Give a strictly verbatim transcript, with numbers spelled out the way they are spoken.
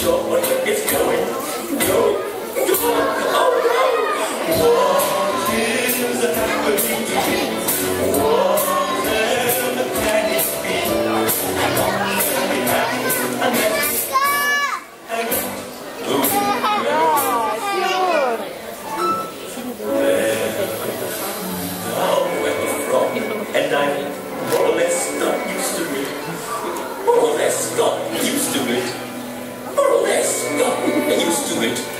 going, it's going, going, going, oh no! What is happening to me? Whatever can it be? I'm not happy, happy, I'm happy. And I more or less got used to it. More or less got used to it. More or less got used to it.